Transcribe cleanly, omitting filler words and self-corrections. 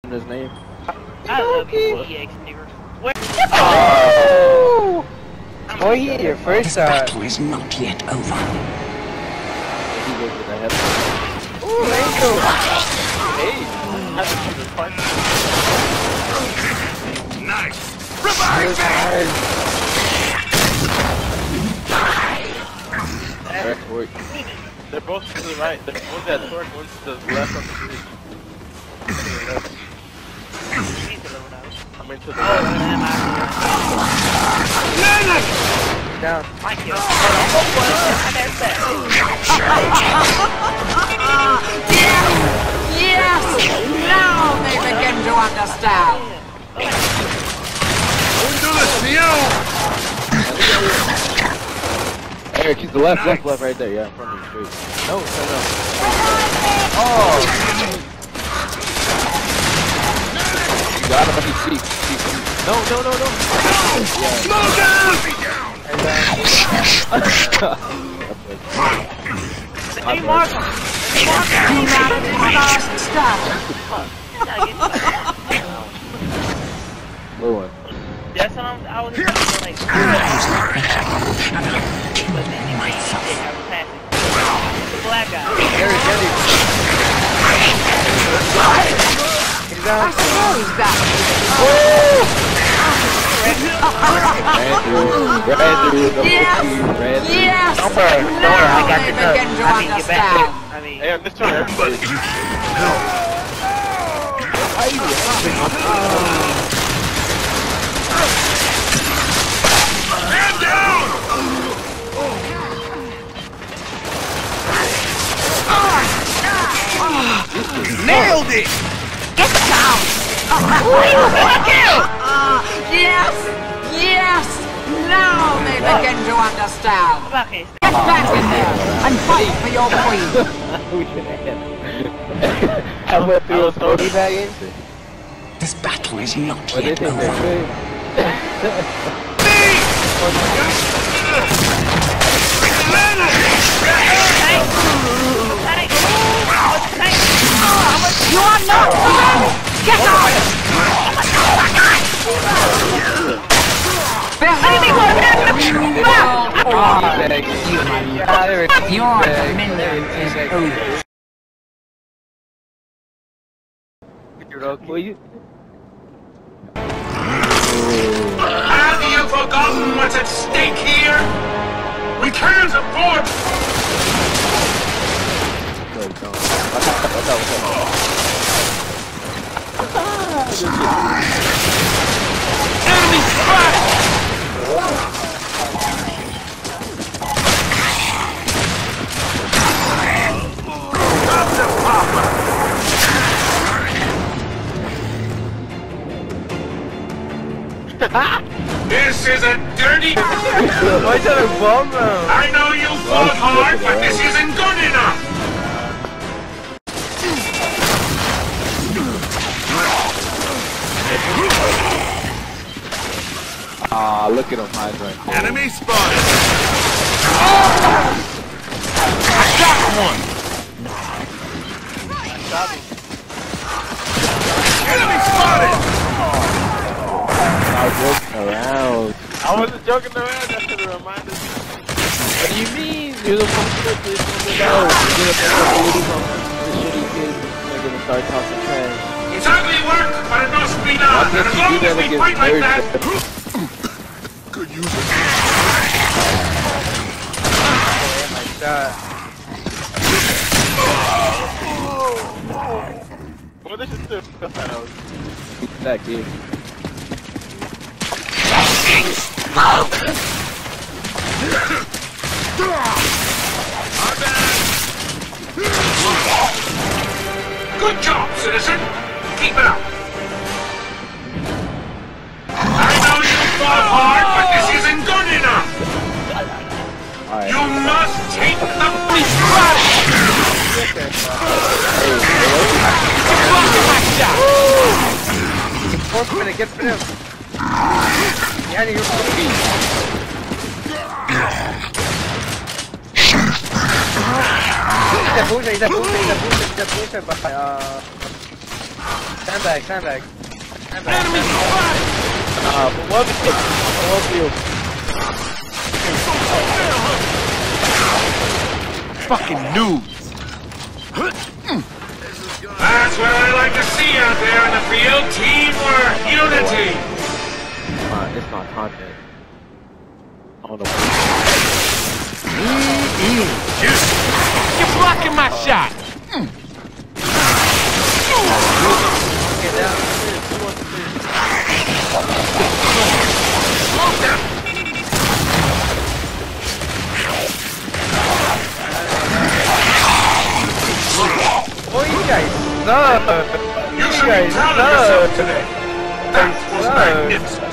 his name. I love you, EX nigger. Where? Oh! Oh yeah, your first The battle is not yet over. Ooh, Angel! Hey! How did you find Nice! Revive me! They're both to the right. They're both at torque, one's to the left on the bridge. I mean to the right. Down. Thank you. Yes! Now they begin to understand. Into the seal! Eric, he's the left right there, yeah, in front of you, straight. No. Oh! You got him, he's cheap. No! Smoke down! Hey, Mark! Blue one. That's what I was like. The black guy. Eric, he's down. He's back. Yes! Don't worry, I got They the begin to understand. Hey, on this turn, everybody. Man down! Nailed it! Get down! Yes! Now they begin to understand. Okay. Get back in there and fight for your queen. I went through a story bag in. This battle is not What do you yet think over. You are not alone! Get out! Your dominion is over. Have you forgotten what's at stake here? We can't afford... Enemy spotted! This is a dirty... Why is that a bomb now? I know you fought hard, but this isn't good enough! Ah, look at him hide right there. Enemy spotted! I got one! Enemy spotted! I was joking around. I wasn't joking around, that's to remind us. What do you mean? You're the one who put this out. You're the shitty kids. They're gonna start talking trash. It's ugly work, but it must be Why done. can't And as you long do as that we against fight like that... nerds? Could use it. Oh my god. Well, this is still That kid. Good job, citizen. Keep it up. I know you fought hard, but this isn't good enough. Alright. You must take the crush. Get for him. Yeah, you're fucking. He's a pusher, but Sandbag, sandbag. Enemy spotted! But what you? Fucking noobs! That's what I like to see out there in the field. Teamwork, unity. It's not content. Oh no. You're blocking my shot. Get down. Oh, you guys suck. You should be proud of yourself today. That was magnificent.